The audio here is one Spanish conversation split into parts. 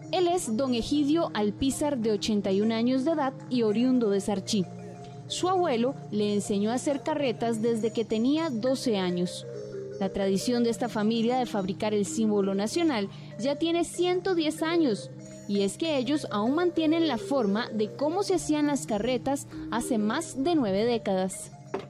Él es don Egidio Alpizar, de 81 años de edad y oriundo de Sarchí. Su abuelo le enseñó a hacer carretas desde que tenía 12 años. La tradición de esta familia de fabricar el símbolo nacional ya tiene 110 años, y es que ellos aún mantienen la forma de cómo se hacían las carretas hace más de 9 décadas.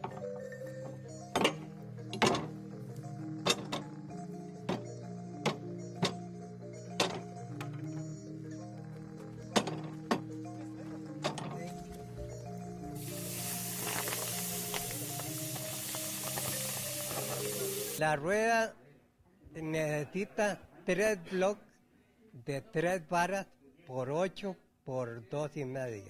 La rueda necesita 3 bloques de 3 varas por 8 por 2,5.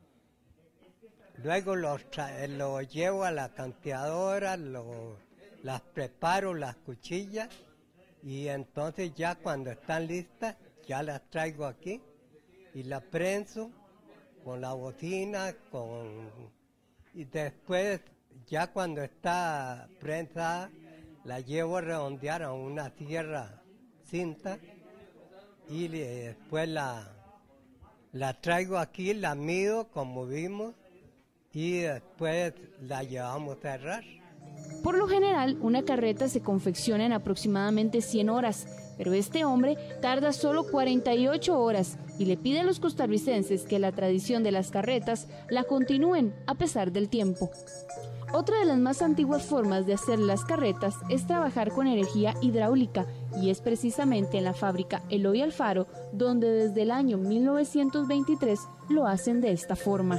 Luego lo llevo a la canteadora, las preparo, las cuchillas, y entonces ya cuando están listas, ya las traigo aquí y las prenso con la bocina, y después ya cuando está prensada, la llevo a redondear a una sierra cinta y después la traigo aquí, la mido como vimos y después la llevamos a cerrar. Por lo general, una carreta se confecciona en aproximadamente 100 horas, pero este hombre tarda solo 48 horas y le pide a los costarricenses que la tradición de las carretas la continúen a pesar del tiempo. Otra de las más antiguas formas de hacer las carretas es trabajar con energía hidráulica, y es precisamente en la fábrica Eloy Alfaro donde desde el año 1923 lo hacen de esta forma.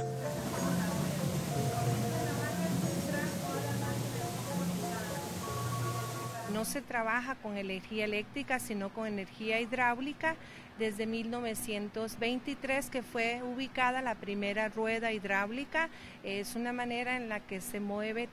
No se trabaja con energía eléctrica, sino con energía hidráulica desde 1923, que fue ubicada la primera rueda hidráulica. Es una manera en la que se mueve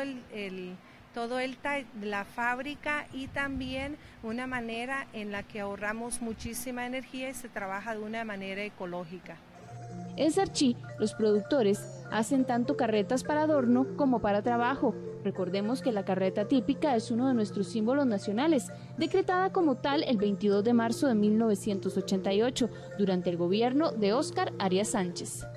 la fábrica, y también una manera en la que ahorramos muchísima energía y se trabaja de una manera ecológica. En Sarchí, los productores hacen tanto carretas para adorno como para trabajo. Recordemos que la carreta típica es uno de nuestros símbolos nacionales, decretada como tal el 22 de marzo de 1988, durante el gobierno de Óscar Arias Sánchez.